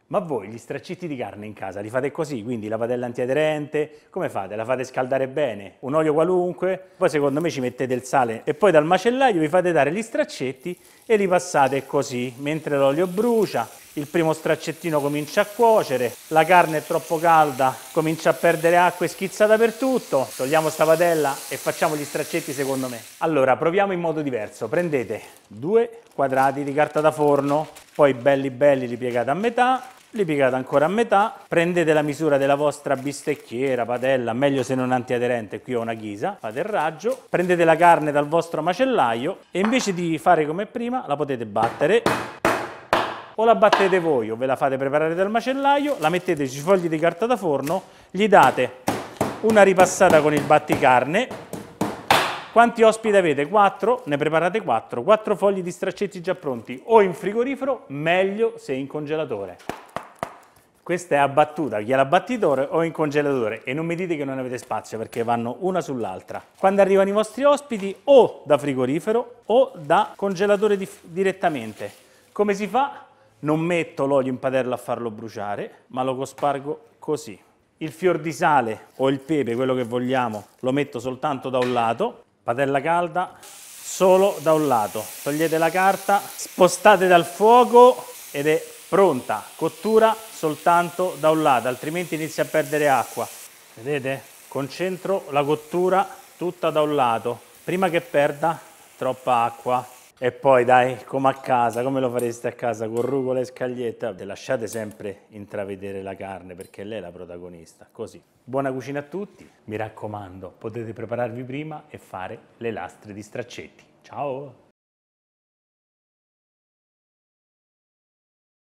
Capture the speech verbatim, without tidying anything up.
Ma voi gli straccetti di carne in casa li fate così, quindi la padella antiaderente, come fate? La fate scaldare bene, un olio qualunque, poi secondo me ci mettete il sale e poi dal macellaio vi fate dare gli straccetti e li passate così, mentre l'olio brucia, il primo straccettino comincia a cuocere, la carne è troppo calda, comincia a perdere acqua e schizza dappertutto, togliamo sta padella e facciamo gli straccetti secondo me. Allora, proviamo in modo diverso, prendete due quadrati di carta da forno, poi belli belli li piegate a metà, li piegate ancora a metà, prendete la misura della vostra bistecchiera, padella, meglio se non antiaderente, qui ho una ghisa, fate il raggio, prendete la carne dal vostro macellaio e invece di fare come prima la potete battere o la battete voi o ve la fate preparare dal macellaio, la mettete sui fogli di carta da forno, gli date una ripassata con il batticarne. Quanti ospiti avete? quattro? Ne preparate quattro, quattro fogli di straccetti già pronti, o in frigorifero, meglio se in congelatore. Questa è a battuta, chi ha l'abbattitore o in congelatore, e non mi dite che non avete spazio perché vanno una sull'altra. Quando arrivano i vostri ospiti, o da frigorifero o da congelatore di direttamente. Come si fa? Non metto l'olio in padella a farlo bruciare, ma lo cospargo così. Il fior di sale o il pepe, quello che vogliamo, lo metto soltanto da un lato, padella calda solo da un lato. Togliete la carta, spostate dal fuoco ed è pronta, cottura soltanto da un lato, altrimenti inizia a perdere acqua. Vedete? Concentro la cottura tutta da un lato, prima che perda troppa acqua. E poi dai, come a casa, come lo fareste a casa, con rucola e scaglietta, lasciate sempre intravedere la carne perché lei è la protagonista, così. Buona cucina a tutti, mi raccomando, potete prepararvi prima e fare le lastre di straccetti. Ciao!